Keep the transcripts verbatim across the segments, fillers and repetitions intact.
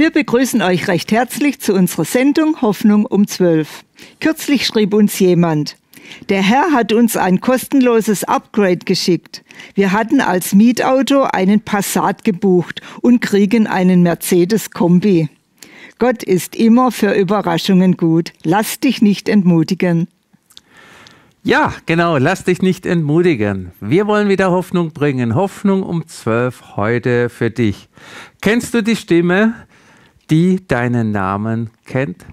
Wir begrüßen euch recht herzlich zu unserer Sendung Hoffnung um zwölf. Kürzlich schrieb uns jemand: Der Herr hat uns ein kostenloses Upgrade geschickt. Wir hatten als Mietauto einen Passat gebucht und kriegen einen Mercedes Kombi. Gott ist immer für Überraschungen gut. Lass dich nicht entmutigen. Ja, genau, lass dich nicht entmutigen. Wir wollen wieder Hoffnung bringen. Hoffnung um zwölf heute für dich. Kennst du die Stimme, die deinen Namen kennt?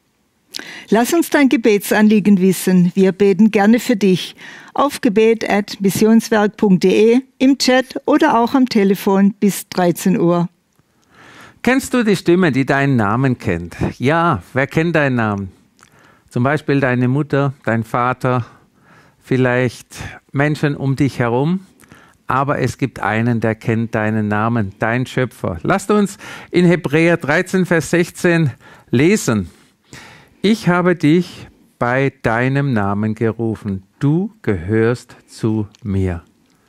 Lass uns dein Gebetsanliegen wissen. Wir beten gerne für dich. Auf gebet at missionswerk punkt de, im Chat oder auch am Telefon bis dreizehn Uhr. Kennst du die Stimme, die deinen Namen kennt? Ja, wer kennt deinen Namen? Zum Beispiel deine Mutter, dein Vater, vielleicht Menschen um dich herum. Aber es gibt einen, der kennt deinen Namen, dein Schöpfer. Lasst uns in Hebräer dreizehn, Vers sechzehn lesen. Ich habe dich bei deinem Namen gerufen. Du gehörst zu mir.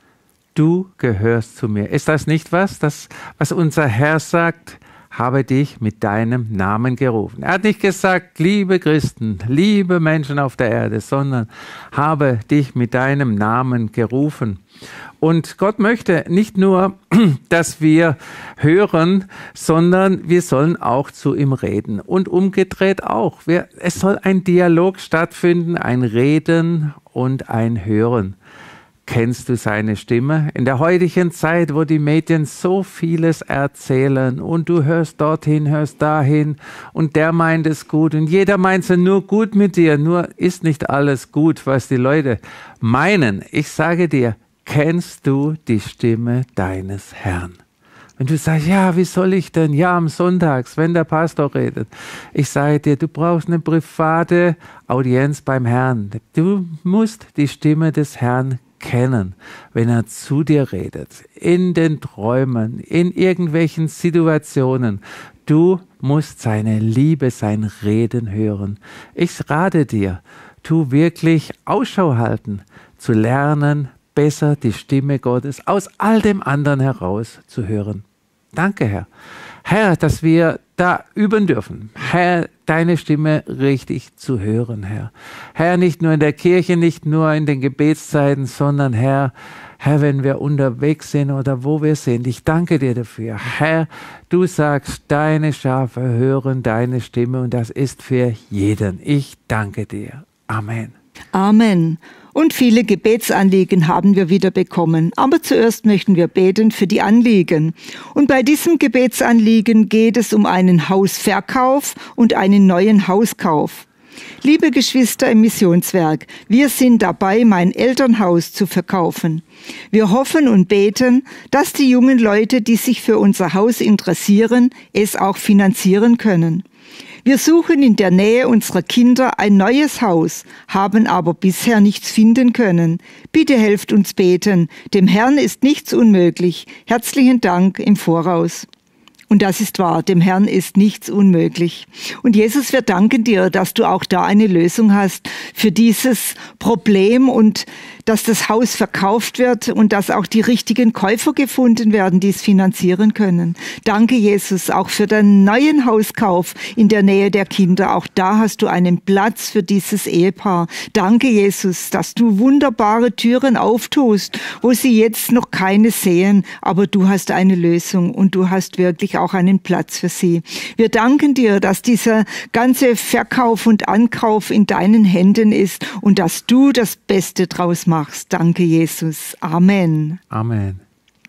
Du gehörst zu mir. Ist das nicht was, das, was unser Herr sagt? Habe dich mit deinem Namen gerufen. Er hat nicht gesagt, liebe Christen, liebe Menschen auf der Erde, sondern habe dich mit deinem Namen gerufen. Und Gott möchte nicht nur, dass wir hören, sondern wir sollen auch zu ihm reden. Und umgedreht auch. Wir, es soll ein Dialog stattfinden, ein Reden und ein Hören. Kennst du seine Stimme? In der heutigen Zeit, wo die Medien so vieles erzählen und du hörst dorthin, hörst dahin und der meint es gut und jeder meint es nur gut mit dir, nur ist nicht alles gut, was die Leute meinen. Ich sage dir, kennst du die Stimme deines Herrn? Wenn du sagst, ja, wie soll ich denn? Ja, am Sonntags, wenn der Pastor redet. Ich sage dir, du brauchst eine private Audienz beim Herrn. Du musst die Stimme des Herrn kennen, wenn er zu dir redet, in den Träumen, in irgendwelchen Situationen. Du musst seine Liebe, sein Reden hören. Ich rate dir, tu wirklich Ausschau halten, zu lernen, besser die Stimme Gottes aus all dem anderen heraus zu hören. Danke, Herr. Herr, dass wir da üben dürfen. Herr, deine Stimme richtig zu hören, Herr. Herr, nicht nur in der Kirche, nicht nur in den Gebetszeiten, sondern Herr, Herr, wenn wir unterwegs sind oder wo wir sind. Ich danke dir dafür. Herr, du sagst, deine Schafe hören deine Stimme und das ist für jeden. Ich danke dir. Amen. Amen. Und viele Gebetsanliegen haben wir wieder bekommen. Aber zuerst möchten wir beten für die Anliegen. Und bei diesem Gebetsanliegen geht es um einen Hausverkauf und einen neuen Hauskauf. Liebe Geschwister im Missionswerk, wir sind dabei, mein Elternhaus zu verkaufen. Wir hoffen und beten, dass die jungen Leute, die sich für unser Haus interessieren, es auch finanzieren können. Wir suchen in der Nähe unserer Kinder ein neues Haus, haben aber bisher nichts finden können. Bitte helft uns beten. Dem Herrn ist nichts unmöglich. Herzlichen Dank im Voraus. Und das ist wahr, dem Herrn ist nichts unmöglich. Und Jesus, wir danken dir, dass du auch da eine Lösung hast für dieses Problem und dass das Haus verkauft wird und dass auch die richtigen Käufer gefunden werden, die es finanzieren können. Danke, Jesus, auch für den neuen Hauskauf in der Nähe der Kinder. Auch da hast du einen Platz für dieses Ehepaar. Danke, Jesus, dass du wunderbare Türen auftust, wo sie jetzt noch keine sehen, aber du hast eine Lösung und du hast wirklich auch einen Platz für sie. Wir danken dir, dass dieser ganze Verkauf und Ankauf in deinen Händen ist und dass du das Beste draus machst. Danke, Jesus. Amen. Amen.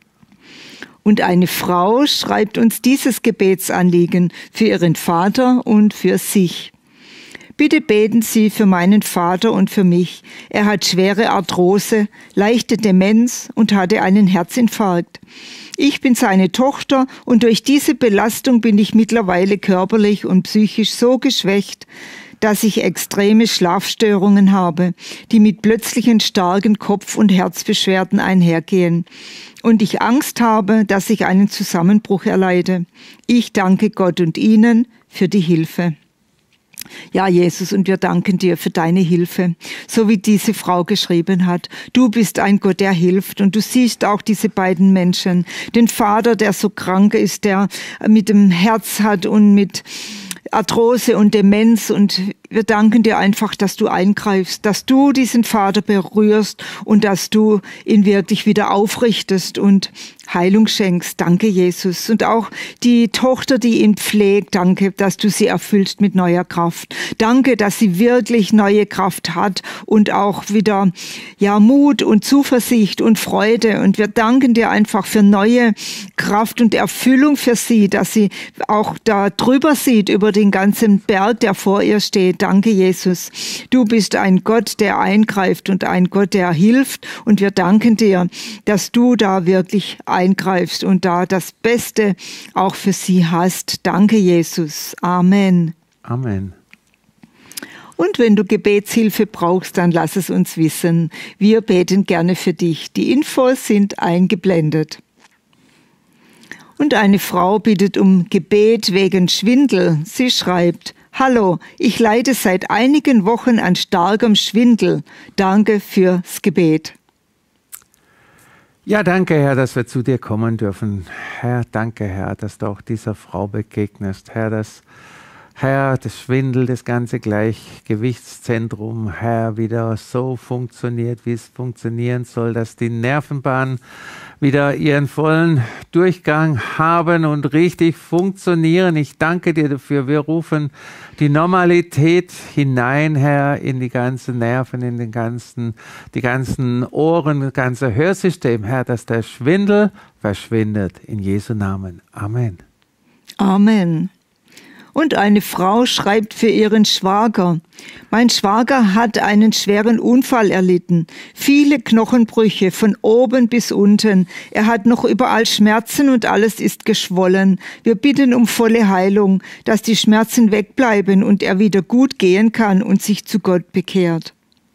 Und eine Frau schreibt uns dieses Gebetsanliegen für ihren Vater und für sich. Bitte beten Sie für meinen Vater und für mich. Er hat schwere Arthrose, leichte Demenz und hatte einen Herzinfarkt. Ich bin seine Tochter und durch diese Belastung bin ich mittlerweile körperlich und psychisch so geschwächt, dass ich extreme Schlafstörungen habe, die mit plötzlichen starken Kopf- und Herzbeschwerden einhergehen. Und ich Angst habe, dass ich einen Zusammenbruch erleide. Ich danke Gott und Ihnen für die Hilfe. Ja, Jesus, und wir danken dir für deine Hilfe, so wie diese Frau geschrieben hat. Du bist ein Gott, der hilft, und du siehst auch diese beiden Menschen. Den Vater, der so krank ist, der mit dem Herz hat und mit Arthrose und Demenz, und wir danken dir einfach, dass du eingreifst, dass du diesen Vater berührst und dass du ihn wirklich wieder aufrichtest und Heilung schenkst. Danke, Jesus. Und auch die Tochter, die ihn pflegt, danke, dass du sie erfüllst mit neuer Kraft. Danke, dass sie wirklich neue Kraft hat und auch wieder, ja, Mut und Zuversicht und Freude. Und wir danken dir einfach für neue Kraft und Erfüllung für sie, dass sie auch da drüber sieht, über den ganzen Berg, der vor ihr steht. Danke, Jesus. Du bist ein Gott, der eingreift und ein Gott, der hilft. Und wir danken dir, dass du da wirklich eingreifst und da das Beste auch für sie hast. Danke, Jesus. Amen. Amen. Und wenn du Gebetshilfe brauchst, dann lass es uns wissen. Wir beten gerne für dich. Die Infos sind eingeblendet. Und eine Frau bittet um Gebet wegen Schwindel. Sie schreibt: Hallo, ich leide seit einigen Wochen an starkem Schwindel. Danke fürs Gebet. Ja, danke, Herr, dass wir zu dir kommen dürfen. Herr, danke, Herr, dass du auch dieser Frau begegnest. Herr, dass Herr, das Schwindel, das ganze Gleichgewichtszentrum, Herr, wieder so funktioniert, wie es funktionieren soll, dass die Nervenbahnen wieder ihren vollen Durchgang haben und richtig funktionieren. Ich danke dir dafür. Wir rufen die Normalität hinein, Herr, in die ganzen Nerven, in den ganzen, die ganzen Ohren, das ganze Hörsystem, Herr, dass der Schwindel verschwindet. In Jesu Namen. Amen. Amen. Und eine Frau schreibt für ihren Schwager: Mein Schwager hat einen schweren Unfall erlitten, viele Knochenbrüche von oben bis unten. Er hat noch überall Schmerzen und alles ist geschwollen. Wir bitten um volle Heilung, dass die Schmerzen wegbleiben und er wieder gut gehen kann und sich zu Gott bekehrt.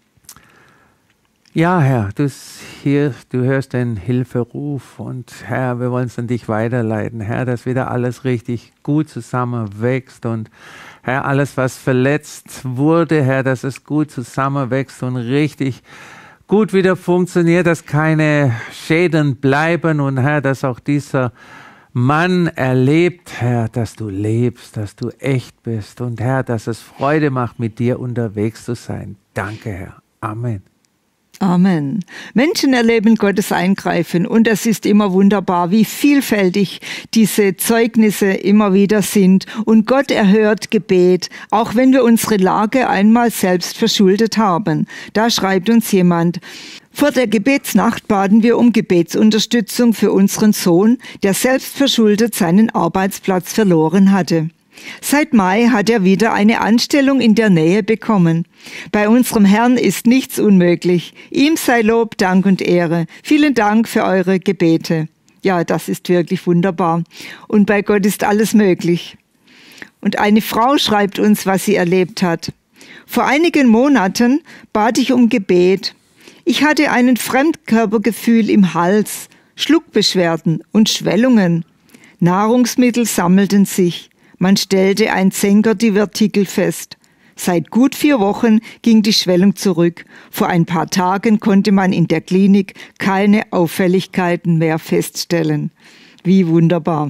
Ja, Herr, du, hier, du hörst den Hilferuf und Herr, wir wollen es an dich weiterleiten. Herr, dass wieder alles richtig gut zusammenwächst und Herr, alles, was verletzt wurde, Herr, dass es gut zusammenwächst und richtig gut wieder funktioniert, dass keine Schäden bleiben und Herr, dass auch dieser Mann erlebt, Herr, dass du lebst, dass du echt bist und Herr, dass es Freude macht, mit dir unterwegs zu sein. Danke, Herr. Amen. Amen. Menschen erleben Gottes Eingreifen und es ist immer wunderbar, wie vielfältig diese Zeugnisse immer wieder sind. Und Gott erhört Gebet, auch wenn wir unsere Lage einmal selbst verschuldet haben. Da schreibt uns jemand: Vor der Gebetsnacht baten wir um Gebetsunterstützung für unseren Sohn, der selbst verschuldet seinen Arbeitsplatz verloren hatte. Seit Mai hat er wieder eine Anstellung in der Nähe bekommen. Bei unserem Herrn ist nichts unmöglich. Ihm sei Lob, Dank und Ehre. Vielen Dank für eure Gebete. Ja, das ist wirklich wunderbar. Und bei Gott ist alles möglich. Und eine Frau schreibt uns, was sie erlebt hat. Vor einigen Monaten bat ich um Gebet. Ich hatte ein Fremdkörpergefühl im Hals, Schluckbeschwerden und Schwellungen. Nahrungsmittel sammelten sich. Man stellte ein Zenker-Divertikel fest. Seit gut vier Wochen ging die Schwellung zurück. Vor ein paar Tagen konnte man in der Klinik keine Auffälligkeiten mehr feststellen. Wie wunderbar.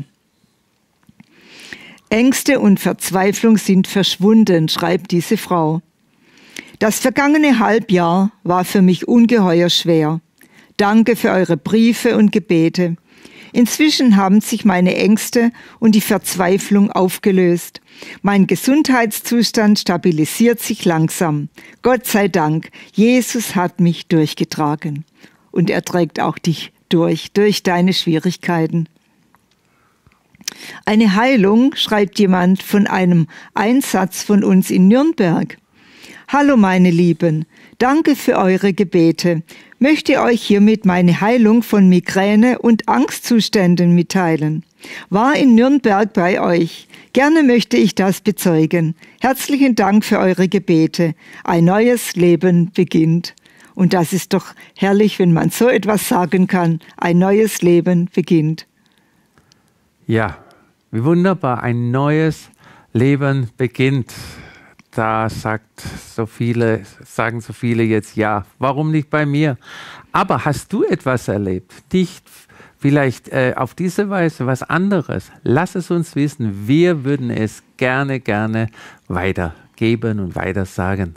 Ängste und Verzweiflung sind verschwunden, schreibt diese Frau. Das vergangene Halbjahr war für mich ungeheuer schwer. Danke für eure Briefe und Gebete. Inzwischen haben sich meine Ängste und die Verzweiflung aufgelöst. Mein Gesundheitszustand stabilisiert sich langsam. Gott sei Dank, Jesus hat mich durchgetragen. Und er trägt auch dich durch, durch deine Schwierigkeiten. Eine Heilung, schreibt jemand von einem Einsatz von uns in Nürnberg. Hallo meine Lieben, danke für eure Gebete. Möchte euch hiermit meine Heilung von Migräne und Angstzuständen mitteilen. War in Nürnberg bei euch. Gerne möchte ich das bezeugen. Herzlichen Dank für eure Gebete. Ein neues Leben beginnt. Und das ist doch herrlich, wenn man so etwas sagen kann. Ein neues Leben beginnt. Ja, wie wunderbar. Ein neues Leben beginnt. da sagt so viele, sagen so viele jetzt, ja, warum nicht bei mir? Aber hast du etwas erlebt? Nicht vielleicht äh, auf diese Weise was anderes? Lass es uns wissen. Wir würden es gerne, gerne weitergeben und weiter sagen.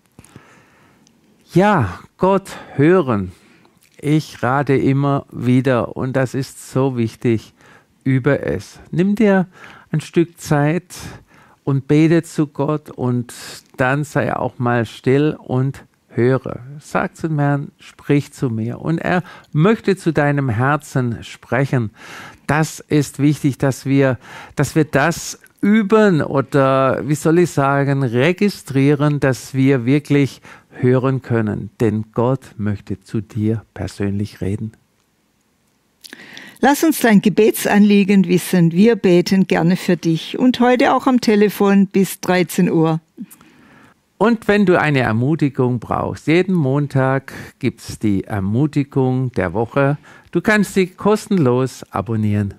Ja, Gott hören. Ich rate immer wieder, und das ist so wichtig, übe es. Nimm dir ein Stück Zeit und bete zu Gott und dann sei auch mal still und höre. Sag zum Herrn, sprich zu mir. Und er möchte zu deinem Herzen sprechen. Das ist wichtig, dass wir, dass wir das üben oder, wie soll ich sagen, registrieren, dass wir wirklich hören können. Denn Gott möchte zu dir persönlich reden. Lass uns dein Gebetsanliegen wissen. Wir beten gerne für dich. Und heute auch am Telefon bis dreizehn Uhr. Und wenn du eine Ermutigung brauchst, jeden Montag gibt es die Ermutigung der Woche. Du kannst sie kostenlos abonnieren.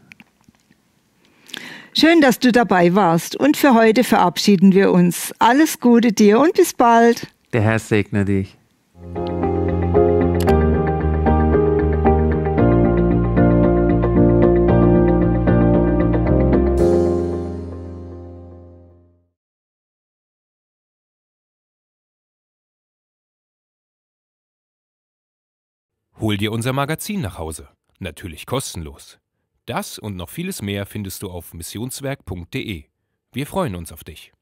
Schön, dass du dabei warst. Und für heute verabschieden wir uns. Alles Gute dir und bis bald. Der Herr segne dich. Hol dir unser Magazin nach Hause. Natürlich kostenlos. Das und noch vieles mehr findest du auf missionswerk punkt de. Wir freuen uns auf dich.